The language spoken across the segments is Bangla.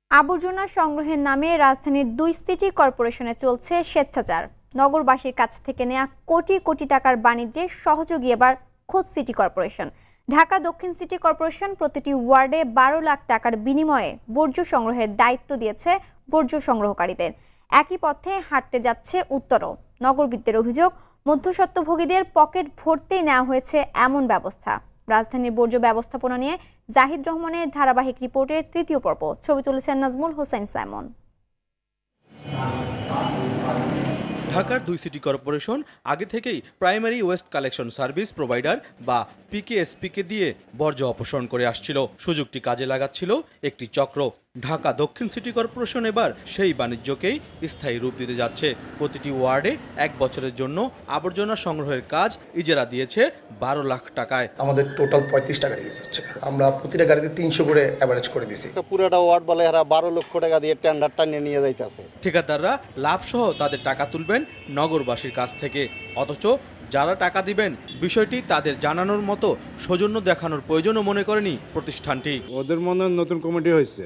আবর্জনা সংগ্রহের নামে রাজধানীর ২ সিটি কর্পোরেশনে চলছে স্বেচ্ছাচার। নগরবাসীর কাছ থেকে নেওয়া কোটি কোটি টাকার বাণিজ্যে সহযোগী এবার খোদ সিটি কর্পোরেশন। ঢাকা দক্ষিণ সিটি কর্পোরেশন প্রতিটি ওয়ার্ডে ১২ লাখ টাকার বিনিময়ে বর্জ্য সংগ্রহের দায়িত্ব দিয়েছে বর্জ্য সংগ্রহকারীদের। একই পথে হাঁটতে যাচ্ছে উত্তরও। নগরবিদদের অভিযোগ, মধ্যস্বত্বভোগীদের পকেট ভরতেই নেওয়া হয়েছে এমন ব্যবস্থা। রাজধানীর বর্জ্য ব্যবস্থাপনা নিয়ে জাহিদ রহমানের ধারাবাহিক রিপোর্টের তৃতীয় পর্ব। ছবি তুলেছেন নাজমুল হোসেন সাইমন। ঢাকার ২ সিটি কর্পোরেশন আগে থেকেই primary waste collection service provider বা পিকেএসপিকে দিয়ে বর্জ্য অপসারণ করে আসছিল। সুযোগটি কাজে লাগাচ্ছিল একটি চক্র। ঢাকা দক্ষিণ সিটি কর্পোরেশন এবার সেই বাণিজ্যকেই স্থায়ী রূপ দিতে যাচ্ছে। প্রতিটি ওয়ার্ডে ১ বছরের জন্য আবর্জনা সংগ্রহের কাজ ইজারা দিয়েছে ১২ লাখ টাকায়। আমাদের টোটাল ৩৫ টাকা ইউজ হচ্ছে। আমরা প্রতিটা গাড়িতে ৩০০ করে অ্যাভারেজ করে দিছি। পুরোটা ওয়ার্ড বলে এরা ১২ লক্ষ টাকা দিয়ে টেন্ডারটা নিয়ে যাইতেছে। ঠিকাদাররা লাভসহ তাদের টাকা তুলবেন নগরবাসীর কাছ থেকে। অথচ যারা টাকা দিবেন বিষয়টি তাদের জানানোর মতো সৌজন্য দেখানোর প্রয়োজনও মনে করেনি প্রতিষ্ঠানটি। ওদের মনে নতুন কমিটি হয়েছে,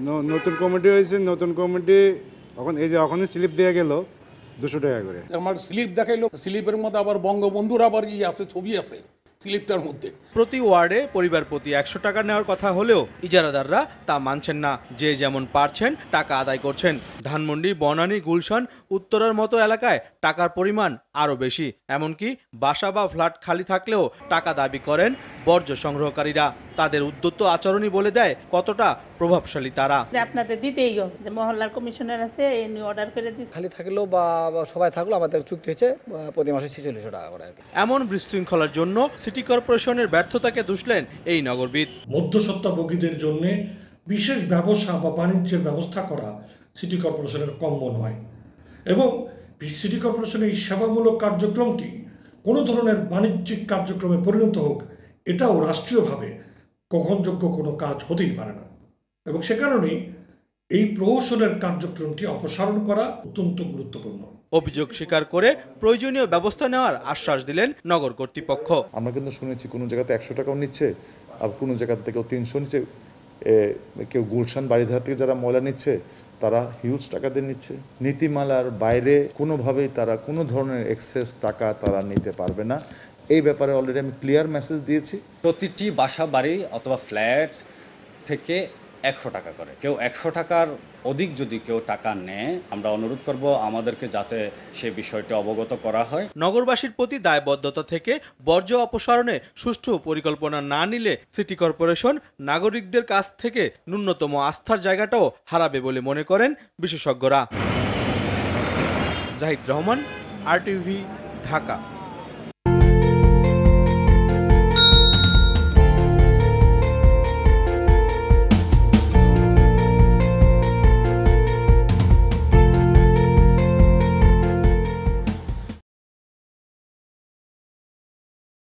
নতুন কমিটি ওখানে স্লিপ দেওয়া গেল ২০০ টাকা করে। আমার স্লিপ দেখাইলো, স্লিপের মধ্যে আবার বঙ্গবন্ধুর আবার আছে, ছবি আছে স্লিপটার মধ্যে। প্রতি ওয়ার্ডে পরিবার প্রতি ১০০ টাকা নেওয়ার কথা হলেও ইজারাদাররা তা মানছেন না। যে যেমন পারছেন টাকা আদায় করছেন। ধানমন্ডি, বনানী, গুলশান, উত্তরার মতো এলাকায় টাকার পরিমাণ আরও বেশি। এমনকি বাসা বা ফ্ল্যাট খালি থাকলেও টাকা দাবি করেন বর্জ্য সংগ্রহকারীরা। তাদের উদ্যত আচরণই বলে দেয় কতটা প্রভাবশালী তারা। আপনাদের দিতেই যে মহল্লার কমিশনার আছে এমনি অর্ডার করে দিচ্ছে। খালি থাকলেও বা সবাই থাকলেও আমাদের চুক্তি হচ্ছে প্রতি মাসে ৪৬০০ টাকা করে। এমন বিশৃঙ্খলার জন্য সিটি কর্পোরেশনের ব্যর্থতাকে দুষলেন এই নগরবিদ। মধ্যস্বত্বভোগীদের জন্য বিশেষ ব্যবসা বা বাণিজ্যের ব্যবস্থা করা সিটি কর্পোরেশনের কম্য নয় এবং সিটি কর্পোরেশনের এই সেবামূলক কার্যক্রমটি কোনো ধরনের বাণিজ্যিক কার্যক্রমে পরিণত হোক, এটাও রাষ্ট্রীয়ভাবে গ্রহণযোগ্য কোনো কাজ হতেই পারে না এবং সে কারণেই এই প্রহসনের কার্যক্রমটি অপসারণ করা অত্যন্ত গুরুত্বপূর্ণ। অভিযোগ স্বীকার করে প্রয়োজনীয় ব্যবস্থা নেওয়ার আশ্বাস দিলেন নগর কর্তৃপক্ষ। আমরা কিন্তু শুনেছি কোনো জায়গাতে ১০০ টাকাও নিচ্ছে, আর কোনো জায়গা থেকে ৩০০ নিচ্ছে। কেউ গুলশান বাড়িধারা থেকে যারা ময়লা নিচ্ছে তারা হিউজ টাকা দিয়ে নিচ্ছে। নীতিমালার বাইরে কোনোভাবেই তারা কোনো ধরনের এক্সেস টাকা তারা নিতে পারবে না। এই ব্যাপারে অলরেডি আমি ক্লিয়ার মেসেজ দিয়েছি। প্রতিটি বাসা বাড়ি অথবা ফ্ল্যাট থেকে ১০০ টাকা করে। কেউ ১০০ টাকার অধিক যদি কেউ টাকা নেয়, আমরা অনুরোধ করব আমাদেরকে যাতে সে বিষয়টি অবগত করা হয়। নগরবাসীর প্রতি দায়বদ্ধতা থেকে বর্জ্য অপসারণে সুষ্ঠু পরিকল্পনা না নিলে সিটি কর্পোরেশন নাগরিকদের কাছ থেকে ন্যূনতম আস্থার জায়গাটাও হারাবে বলে মনে করেন বিশেষজ্ঞরা। জাহিদ রহমান, RTV, ঢাকা।